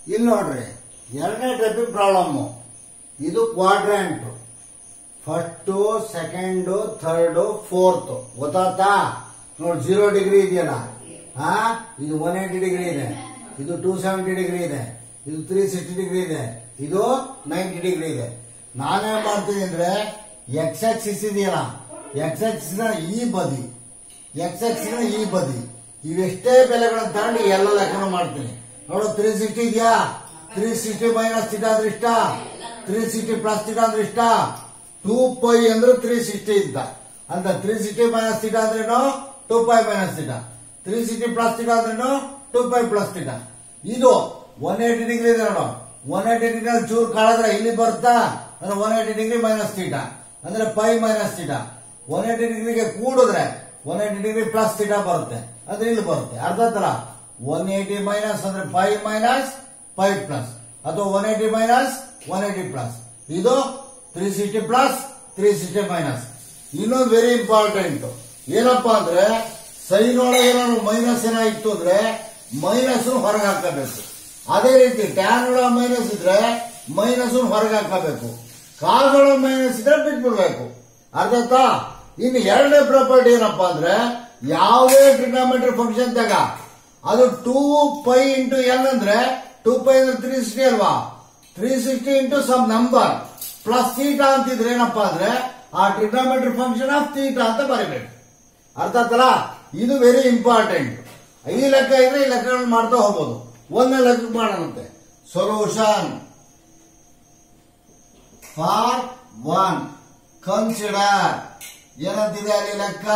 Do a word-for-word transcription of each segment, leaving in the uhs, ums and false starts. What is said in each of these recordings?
ಇಲ್ಲಿ ನೋಡ್ರಿ ಎರಡನೇ ಟೈಪಿಂಗ್ ಪ್ರಾಬ್ಲಮ್. ಇದು quadrant, first second third fourth. ಗೊತ್ತಾತಾ? ನೋಡಿ ಜೀರೋ ಡಿಗ್ರಿ ಇದೆಯಲ್ಲ, ಹಾ ಇದು ಒನ್ ಏಟಿ ಡಿಗ್ರಿ ಇದೆ, ಇದು ಟೂ ಸೆವೆಂಟಿ ಡಿಗ್ರಿ ಇದೆ, ಇದು ತ್ರೀ ಸಿಕ್ಸ್ಟಿ ಡಿಗ್ರಿ ಇದೆ, ಇದು ನೈಂಟಿ ಡಿಗ್ರಿ ಇದೆ. ನಾನೇನ್ ಮಾಡ್ತೀನಿ ಅಂದ್ರೆ ಎಕ್ಸ್ ಎಕ್ಸಿಸ್ ಇದೆಯಲ್ಲ, ಎಕ್ಸ್ ಎಕ್ಸಿಸ್ ನ ಈ ಬದಿ, ಎಕ್ಸ್ ಎಕ್ಸಿಸ್ ನ ಈ ಬದಿ ಇವೆಷ್ಟೇ ಬೆಲೆಗಳನ್ನ ತಗೊಂಡು ಎಲ್ಲ ಲೆಕ್ಕನ ಮಾಡ್ತೀನಿ. ನೋಡು ತ್ರೀ ಸಿಕ್ಸ್ಟಿ ಇದೆಯಾ, ತ್ರೀ ಸಿಕ್ಸ್ಟಿ ಮೈನಸ್ ಥೀಟಾ ಅಂದ್ರೆ ಇಷ್ಟ, ತ್ರೀ ಸಿಕ್ಸ್ಟಿ ಪ್ಲಸ್ ಥೀಟಾ ಅಂದ್ರೆ ಇಷ್ಟ. ಟೂ ಪೈ ಅಂದ್ರೆ ತ್ರೀ ಸಿಕ್ಸ್ಟಿ ಇದ್ದ ಅಂತ, ತ್ರೀ ಸಿಕ್ಸ್ಟಿ ಮೈನಸ್ ಥೀಟಾ ಅಂದ್ರೇನು two pi minus theta, three sixty plus theta ಅಂದ್ರೇನು ಟೂ ಪೈ ಪ್ಲಸ್ ಥೀಟಾ. ಇದು ಒನ್ ಏಟಿ ಡಿಗ್ರಿ ಇದೆ ನೋಡು, ಒನ್ ಏಟಿ ಡಿಗ್ರಿ ಚೂರು ಕಾಳಿದ್ರೆ ಇಲ್ಲಿ ಬರುತ್ತಾ ಅಂದ್ರೆ one eighty degree minus theta ಅಂದ್ರೆ pi minus theta. One eighty ಡಿಗ್ರಿಗೆ ಕೂಡಿದ್ರೆ one eighty degree plus theta ಬರುತ್ತೆ, ಅಂದ್ರೆ ಇಲ್ಲಿ ಬರುತ್ತೆ. ಅರ್ಧ ತರ ಒನ್ ಏಟಿ ಮೈನಸ್ ಅಂದ್ರೆ ಪೈ ಮೈನಸ್ ಪೈ ಪ್ಲಸ್, ಅಥವಾ one eighty minus one eighty plus. ಇದು three sixty plus three sixty minus. ಇನ್ನೊಂದು ವೆರಿ ಇಂಪಾರ್ಟೆಂಟ್ ಏನಪ್ಪಾ ಅಂದ್ರೆ ಸೈನ್ ಒಳಗೆ ಏನಾದ್ರು ಮೈನಸ್ ಏನಾಯ್ತು ಅಂದ್ರೆ ಮೈನಸ್ ಹೊರಗೆ ಹಾಕಬೇಕು. ಅದೇ ರೀತಿ ಟ್ಯಾನ್ ಒಳಗೆ ಮೈನಸ್ ಇದ್ರೆ ಮೈನಸ್ ಹೊರಗೆ ಹಾಕಬೇಕು. ಕಾಲ್ಗಳ ಮೈನಸ್ ಇದ್ರೆ ಬಿಟ್ಬಿಡ್ಬೇಕು. ಅರ್ಥ? ಇನ್ನು ಎರಡನೇ ಪ್ರಾಪರ್ಟಿ ಏನಪ್ಪಾ ಅಂದ್ರೆ ಯಾವುದೇ ಟ್ರಿಗ್ನಾಮೆಟ್ರಿ ಫಂಕ್ಷನ್ ತಗ ಅದು ಟೂ ಪೈ ಇಂಟು ಎನ್ ಅಂದ್ರೆ ಟೂ ಪೈ ಅಂದ್ರೆ ತ್ರೀ ಸಿಕ್ಸ್ಟಿ ಅಲ್ವಾ, three sixty into some number plus theta ಅಂತಿದ್ರೆ ಏನಪ್ಪಾ ಅಂದ್ರೆ ಆ ಟ್ರಿಗ್ನಾಮೆಟ್ರಿ ಫಂಕ್ಷನ್ ಆಫ್ ಥೀಟಾ ಅಂತ ಬರೀಬೇಕು. ಅರ್ಥ ಆತಲ್ಲ? ಇದು ವೆರಿ ಇಂಪಾರ್ಟೆಂಟ್. ಈ ಲೆಕ್ಕ ಇದ್ರೆ ಈ ಲೆಕ್ಕಗಳನ್ನು ಮಾಡ್ತಾ ಹೋಗ್ಬೋದು. ಒಂದನೇ ಲೆಕ್ಕ ಮಾಡೋಣಂತೆ. ಸೊಲ್ಯೂಷನ್ ಫಾರ್ ಒನ್ ಕನ್ಸಿಡರ್ ಏನಂತಿದೆ ಅಲ್ಲಿ ಲೆಕ್ಕ?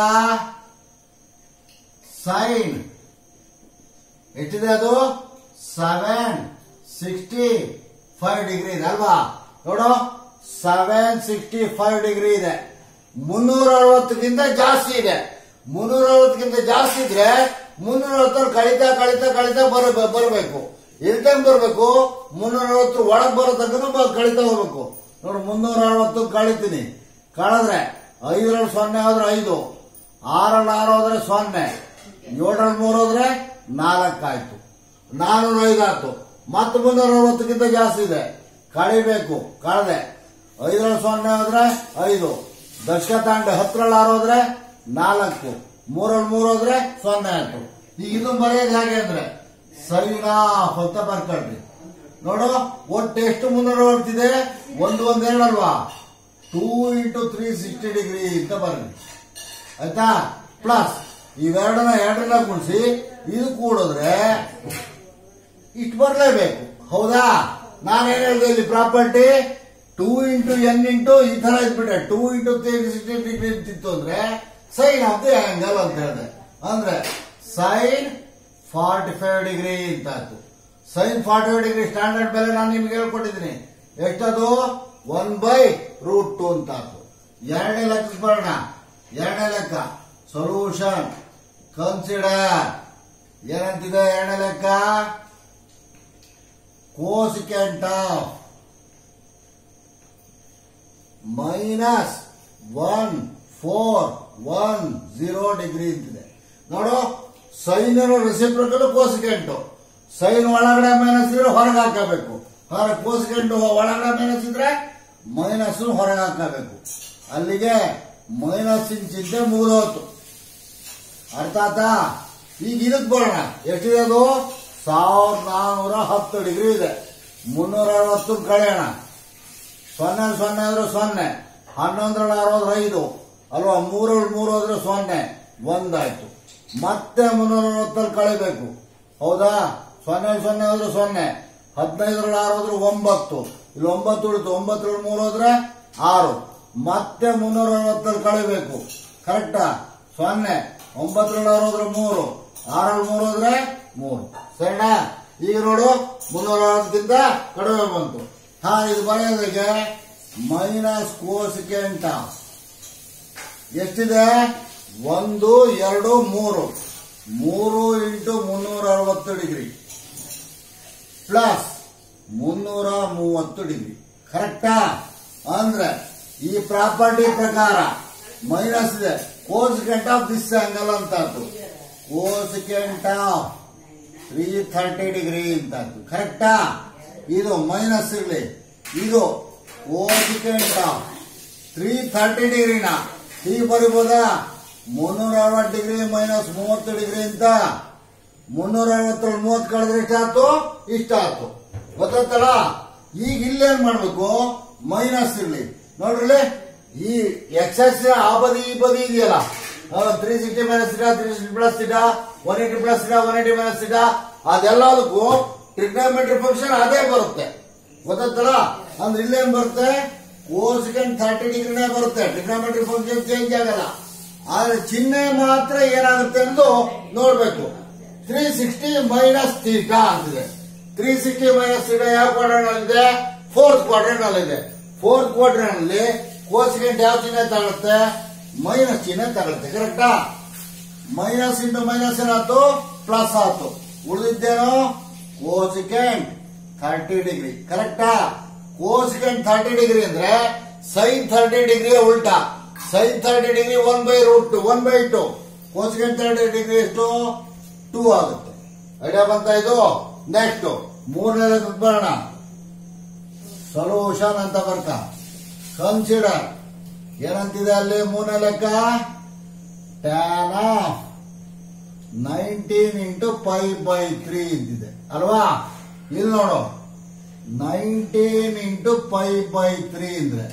ಸೈನ್ ಎಷ್ಟಿದೆ? ಅದು ಸೆವೆನ್ ಸಿಕ್ಸ್ಟಿ ಫೈವ್ ಡಿಗ್ರಿ ಇದೆ ಅಲ್ವಾ? ನೋಡು ಸೆವೆನ್ ಸಿಕ್ಸ್ಟಿ ಫೈವ್ ಡಿಗ್ರಿ ಇದೆ. ಮುನ್ನೂರ ಅರವತ್ತಕ್ಕಿಂತ ಜಾಸ್ತಿ ಇದೆ. ಮುನ್ನೂರ ಅರವತ್ತಕ್ಕಿಂತ ಜಾಸ್ತಿ ಇದ್ರೆ ಮುನ್ನೂರ ಅರವತ್ತಲ್ಲಿ ಕಳಿತಾ ಕಳಿತಾ ಕಳಿತಾ ಬರ ಬರಬೇಕು. ಎಲ್ಟಂಗ್ ಬರಬೇಕು? ಮುನ್ನೂರ ಅರವತ್ತು ಒಳಗೆ ಬರೋ ತನಕ ಕಳಿತಾ ಹೋಗ್ಬೇಕು. ನೋಡು ಮುನ್ನೂರ ಅರವತ್ತು ಕಳಿತೀನಿ, ಕಳೆದ್ರೆ ಐದರಲ್ಲಿ ಸೊನ್ನೆ ಹೋದ್ರೆ ಐದು, ಆರಲ್ಲಿ ಆರು ಹೋದ್ರೆ ಸೊನ್ನೆ, ಏಳರಲ್ಲಿ ಮೂರು ಹೋದ್ರೆ ನಾಲ್ಕಾಯ್ತು, ನಾನೂರ ಐದು ಆಯ್ತು. ಮತ್ತೆ ಮುನ್ನೂರ ಅರವತ್ತಕ್ಕಿಂತ ಜಾಸ್ತಿ ಇದೆ, ಕಳಿಬೇಕು. ಕಳೆದೆ ಐದರಲ್ಲಿ ಸೊನ್ನೆ ಹೋದ್ರೆ ಐದು, ದಶಕ ತಾಂಡೆ ಹತ್ತರಲ್ಲಿ ಆರು ಹೋದ್ರೆ ನಾಲ್ಕು, ಮೂರಲ್ಲಿ ಮೂರು ಹೋದ್ರೆ ಸೊನ್ನೆ ಆಯ್ತು. ಈಗ ಇದು ಬರೆಯೋದು ಹೇಗೆ ಅಂದ್ರೆ ಸೈನ್ ಆಫ್ ಅಂತ ಬರ್ಕೊಳ್ರಿ. ನೋಡು ಒಟ್ಟು ಎಷ್ಟು ಮುನ್ನೂರ ಅರವತ್ತಿದೆ? ಒಂದು ಒಂದ್ ಎರಡಲ್ವಾ, two into three sixty degree ಅಂತ ಬರ್ರಿ. ಆಯ್ತಾ? ಪ್ಲಸ್ ಇವೆರಡನ್ನ ಎರಡನ್ನ ಗುಣಿಸಿ ಇದು ಕೂಡಿದ್ರೆ ಇಷ್ಟು ಬರ್ಲೇಬೇಕು. ಹೌದಾ? ನಾನೇನ್ ಹೇಳಿದೆ ಇಲ್ಲಿ property two into n into ಈ ತರ ಇದ್ಬಿಟ್ಟೆ, two into three sixty degree ಅಂತಿತ್ತು ಅಂದ್ರೆ ಸೈನ್ ಆಫ್ ದಿ ಆಂಗಲ್ ಅಂತ ಹೇಳಿದೆ. ಅಂದ್ರೆ ಸೈನ್ ಫಾರ್ಟಿ ಫೈವ್ ಡಿಗ್ರಿ ಅಂತ ಆಯ್ತು. Sine forty five degree standard ಬೆಲೆ ನಾನು ನಿಮ್ಗೆ ಹೇಳ್ಕೊಟ್ಟಿದ್ದೀನಿ. ಎಷ್ಟದು? ಒನ್ ಬೈ ರೂಟ್ ಟೂ ಅಂತ ಆಯ್ತು. ಎರಡನೇ ಲೆಕ್ಕ ಬರೋಣ. ಎರಡನೇ ಲೆಕ್ಕ ಸೊಲ್ಯೂಷನ್ ಕನ್ಸಿಡರ್ ಏನಂತಿದೆ ಎರಡನೇ ಲೆಕ್ಕ? Cosecant of minus one four one zero degree ಅಂತಿದೆ. ನೋಡು ಸೈನ್ ರೆಸಿಪ್ರೋಕಲ್ ಕೋಸಿಕೆಂಟ್, ಸೈನ್ ಒಳಗಡೆ ಮೈನಸ್ ಇದ್ರೆ ಹೊರಗೆ ಹಾಕಬೇಕು, ಹೊರ ಕೋಸಿಕೆಂಟ್ ಒಳಗಡೆ ಮೈನಸ್ ಇದ್ರೆ ಮೈನಸ್ ಹೊರಗೆ ಹಾಕಬೇಕು. ಅಲ್ಲಿಗೆ ಮೈನಸ್ ಚಿಂತೆ ಮುಗಿದೋತು. ಅರ್ಥ ಆತಾ? ಈಗ ಇದಕ್ಕೆ ಬರೋಣ. ಎಷ್ಟಿದೆ ಅದು? ಸಾವಿರದ ನಾನ್ನೂರ ಹತ್ತು ಡಿಗ್ರಿ ಇದೆ. ಮುನ್ನೂರ ಅರವತ್ತು ಕಳೆಯೋಣ. ಸೊನ್ನೆ ಸೊನ್ನೆ ಆದ್ರೆ ಸೊನ್ನೆ, ಹನ್ನೊಂದರಲ್ಲಿ ಆರು ಹೋದ್ರೆ ಐದು ಅಲ್ವಾ, ಮೂರಲ್ಲಿ ಮೂರು ಹೋದ್ರೆ ಸೊನ್ನೆ, ಒಂದಾಯ್ತು. ಮತ್ತೆ ಮುನ್ನೂರ ಅರವತ್ತಲ್ಲಿ ಕಳಿಬೇಕು. ಹೌದಾ? ಸೊನ್ನೆ ಸೊನ್ನೆ ಹೋದ್ರೆ ಸೊನ್ನೆ, ಹದಿನೈದರಲ್ಲಿ ಆರು ಹೋದ್ರೆ ಒಂಬತ್ತು, ಇಲ್ಲಿ ಒಂಬತ್ತು ಉಳಿತು, ಒಂಬತ್ತರಲ್ಲಿ ಮೂರು ಹೋದ್ರೆ ಆರು, ಮತ್ತೆ ಮುನ್ನೂರ ಅರವತ್ತಲ್ಲಿ ಕಳಿಬೇಕು. ಕರೆಕ್ಟಾ? ಸೊನ್ನೆ, ಒಂಬತ್ತರಲ್ಲಿ ಆರು ಹೋದ್ರೆ ಮೂರು, ಆರಲ್ಲಿ ಮೂರು ಹೋದ್ರೆ ಮೂರು. ಸರಿನಾ? ಈಗ ನೋಡು ಮುನ್ನೂರ ಅರವತ್ತಕ್ಕಿಂತ ಕಡಿಮೆ ಬಂತು. ಹಾ, ಇದು ಬರೆಯೋದಕ್ಕೆ ಮೈನಸ್ ಕೋಸಿಕೆಂಟ್ ಎಷ್ಟಿದೆ? ಒಂದು ಎರಡು ಮೂರು, ಮೂರು ಇಂಟು ಮುನ್ನೂರ ಅರವತ್ತು ಡಿಗ್ರಿ ಪ್ಲಸ್ ಮುನ್ನೂರ ಮೂವತ್ತು ಡಿಗ್ರಿ. ಕರೆಕ್ಟಾ? ಅಂದ್ರೆ ಈ ಪ್ರಾಪರ್ಟಿ ಪ್ರಕಾರ ಮೈನಸ್ ಇದೆ. ಕೋಸಿಕೆಂಟ್ ಆಫ್ ದಿಸ್ ಆಂಗಲ್ ಅಂತ. Cosecant of three thirty degree ಅಂತ ಕರೆಕ್ಟಾ. ಇದು ಮೈನಸ್ ಇರ್ಲಿ, ಇದು ಕೋಸಿಕೆಂಟ್ ಆಫ್ ತ್ರೀ ಥರ್ಟಿ ಡಿಗ್ರಿನ ಹೀಗೆ ಬರೀಬೋದಾ, ಮುನ್ನೂರ ಅರವತ್ತು ಡಿಗ್ರಿ ಮೈನಸ್ ಮೂವತ್ತು ಡಿಗ್ರಿ ಅಂತ. ಮುನ್ನೂರ ಅರವತ್ತರಲ್ಲಿ ಮೂವತ್ತು ಕಳೆದ್ರೆ ಇಷ್ಟಾಯ್ತು, ಇಷ್ಟ ಆಯ್ತು, ಗೊತ್ತಾಯ್ತಲ್ಲ. ಈಗ ಇಲ್ಲೇನ್ ಮಾಡ್ಬೇಕು, ಮೈನಸ್ ಇರ್ಲಿ ನೋಡ್ರಿ, ಈ ಎಕ್ಸಸ್ ಆ ಬದಿ ಈ ಬದಿ ಇದೆಯಲ್ಲ, ತ್ರೀ ಸಿಕ್ಸ್ಟಿ ಮೈನಸ್ ಇಡ, ತ್ರೀ ಸಿಕ್ಸ್ಟಿ ಪ್ಲಸ್ ಇಡ, ಒನ್ ಏಟಿ ಪ್ಲಸ್ ಇಡ, ಒನ್ ಏಟಿ ಮೈನಸ್ ಇಡ, ಅದೆಲ್ಲದಕ್ಕೂ ಟ್ರಿಗ್ನೋಮೆಟ್ರಿ ಫಂಕ್ಷನ್ ಅದೇ ಬರುತ್ತೆ, ಗೊತ್ತಾಯ್ತಲ್ಲ. ಅಂದ್ರೆ ಇಲ್ಲೇನ್ ಬರುತ್ತೆ, ಕೋಸಿಕೆಂಟ್ ಥರ್ಟಿ ಡಿಗ್ರಿನೇ ಬರುತ್ತೆ, ಟ್ರಿಗ್ನೋಮೆಟ್ರಿ ಫಂಕ್ಷನ್ ಚೇಂಜ್ ಆಗಲ್ಲ. ಆದ್ರೆ ಚಿಹ್ನೆ ಮಾತ್ರ ಏನಾಗುತ್ತೆ ಎಂದು ನೋಡ್ಬೇಕು. ತ್ರೀ ಸಿಕ್ಸ್ಟಿ ಮೈನಸ್ ಥೀಟಾ ಅಂತಿದೆ. ತ್ರೀ ಸಿಕ್ಸ್ಟಿ ಮೈನಸ್ ಥೀಟಾ ಯಾವ ಕ್ವಾಡ್ರೆಂಟ್ ಅಲ್ಲಿದೆ, ಫೋರ್ತ್ ಕ್ವಾಡ್ರೆಂಟ್ ಅಲ್ಲಿದೆ. ಫೋರ್ತ್ ಕ್ವಾಡ್ರೆಂಟ್ ಅಲ್ಲಿ ಕೋಸಿಕೆಂಟ್ ಯಾವ ಚಿಹ್ನೆ ತಗೊಳುತ್ತೆ, ಮೈನಸ್ ಚಿಹ್ನೆ ತಗೊಳುತ್ತೆ, ಕರೆಕ್ಟಾ. ಮೈನಸ್ ಇಂಟು ಮೈನಸ್ ಏನಾಯ್ತು, ಪ್ಲಸ್ ಆಯ್ತು. ಉಳಿದಿದ್ದೇನೋ ಕೋಸಿಕೆಂಟ್ ಥರ್ಟಿ ಡಿಗ್ರಿ, ಕರೆಕ್ಟಾ. ಕೋಸಿಕೆಂಟ್ ಥರ್ಟಿ ಡಿಗ್ರಿ ಅಂದ್ರೆ ಸೈನ್ ಥರ್ಟಿ ಡಿಗ್ರಿ ಉಲ್ಟಾ. Sine thirty degree one by root two, one by two. Cosecant thirty degree ಎಷ್ಟು, ಟೂ ಆಗುತ್ತೆ. ಐಡಿಯಾ ಬಂತ ಇದು. ನೆಕ್ಸ್ಟ್ ಮೂರನೇ ಲೆಕ್ಕ ಬರೋಣ. ಸೊಲ್ಯೂಷನ್ ಅಂತ ಬರ್ತಾ ಕನ್ಸಿಡರ್ ಏನಂತಿದೆ ಅಲ್ಲಿ ಮೂರನೇ ಲೆಕ್ಕ, tan of nineteen into five by three ಅಂತಿದೆ ಅಲ್ವಾ. ಇಲ್ಲಿ ನೋಡು, nineteen into five by three ಅಂದ್ರೆ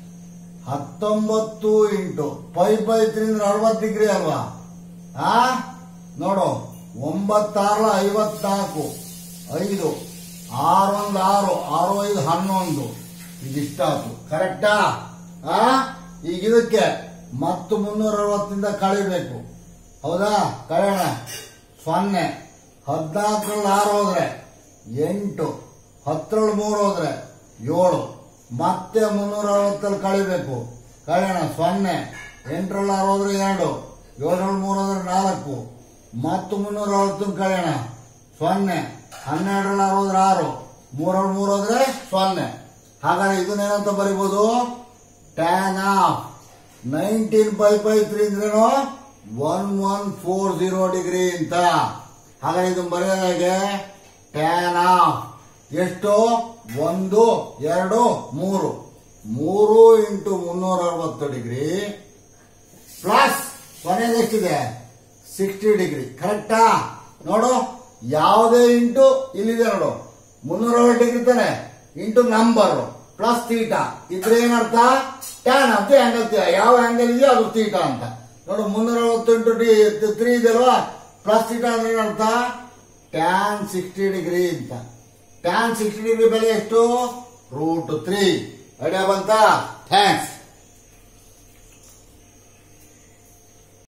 ಹತ್ತೊಂಬತ್ತು ಇಂಟು ಫೈವ್ ಬೈ ತ್ರೀ ಅಂದ್ರೆ ಅರವತ್ತು ಡಿಗ್ರಿ ಅಲ್ವಾ. ಆ ನೋಡು, ಒಂಬತ್ತಾರು ಐವತ್ನಾಲ್ಕು, ಐದು ಆರೊಂದು ಆರು, ಆರು ಐದು ಹನ್ನೊಂದು, ಇದಿಷ್ಟಾತು, ಕರೆಕ್ಟಾ. ಆ ಈಗ ಇದಕ್ಕೆ ಮತ್ತು ಮುನ್ನೂರ ಅರವತ್ತಿಂದ ಕಳಿಬೇಕು, ಹೌದಾ. ಕಳೆಯೋಣ, ಸೊನ್ನೆ, ಹದಿನಾಲ್ಕರಲ್ಲಿ ಆರು ಹೋದ್ರೆ ಎಂಟು, ಹತ್ತರಲ್ಲಿ ಮೂರು ಹೋದ್ರೆ ಏಳು, ಮತ್ತೆ ಮುನ್ನೂರ ಅರವತ್ತಲ್ಲಿ ಕಳಿಬೇಕು, ಕಳೆಯೋಣ, ಸೊನ್ನೆ, ಎಂಟರಲ್ಲಿ ಆರು ಹೋದ್ರೆ ಎರಡು, ಏಳರಲ್ಲಿ ಮೂರು ಹೋದ್ರೆ ನಾಲ್ಕು, ಮತ್ತು ಮುನ್ನೂರ ಅರವತ್ತನ್ನು ಕಳೆಯೋಣ, ಸೊನ್ನೆ, ಹನ್ನೆರಡರಲ್ಲಿ ಆರು ಹೋದ್ರೆ ಆರು, ಮೂರಲ್ಲಿ ಮೂರು ಹೋದ್ರೆ ಸೊನ್ನೆ. ಹಾಗಾದ್ರೆ ಇದನ್ನೇನಂತ ಬರೀಬಹುದು, tan of nineteen five by three ಅಂದ್ರೇನು one one four zero degree ಅಂತ. ಹಾಗಾದ್ರೆ ಇದನ್ನು ಬರೆಯೋದಾಗೆ ಟ್ಯಾನ್ ಆಫ್ ಎಷ್ಟು, ಒಂದು ಎರಡು ಮೂರು, ಮೂರು ಇಂಟು ಮುನ್ನೂರ ಅರವತ್ತು ಡಿಗ್ರಿ ಪ್ಲಸ್ ಕೊನೆಗೆ ಎಷ್ಟಿದೆ, ಸಿಕ್ಸ್ಟಿ ಡಿಗ್ರಿ, ಕರೆಕ್ಟಾ. ನೋಡು, ಯಾವುದೇ ಇಂಟು ಇಲ್ಲಿದೆ ನೋಡು, ಮುನ್ನೂರ ಅರವತ್ತು ಡಿಗ್ರಿ ತಾನೆ, ಇಂಟು ನಂಬರ್ ಪ್ಲಸ್ ತೀಟಾ ಇದ್ರೆ ಏನರ್ಥ, ಟ್ಯಾನ್ ಆಫ್ ದಿ ಆಂಗಲ್. ಯಾವ ಆಂಗಲ್ ಇದೆಯೋ ಅದು ತೀಟಾ ಅಂತ. ನೋಡು, ಮುನ್ನೂರ ಅರವತ್ತು ಇಂಟು ತ್ರೀ ಇದೆಯಲ್ವಾ, ಪ್ಲಸ್ ತೀಟಾ ಅಂದ್ರೆ ಏನರ್ಥ, ಟ್ಯಾನ್ ಸಿಕ್ಸ್ಟಿ ಡಿಗ್ರಿ ಅಂತ. ಟ್ಯಾನ್ ಸಿಕ್ಸ್ಟಿ ಡಿಗ್ರಿ ಬೆಲೆ ಎಷ್ಟು, ರೂಟ್ ತ್ರೀ. ಐಡಿಯಾ ಬಂತಾ. ಥ್ಯಾಂಕ್ಸ್.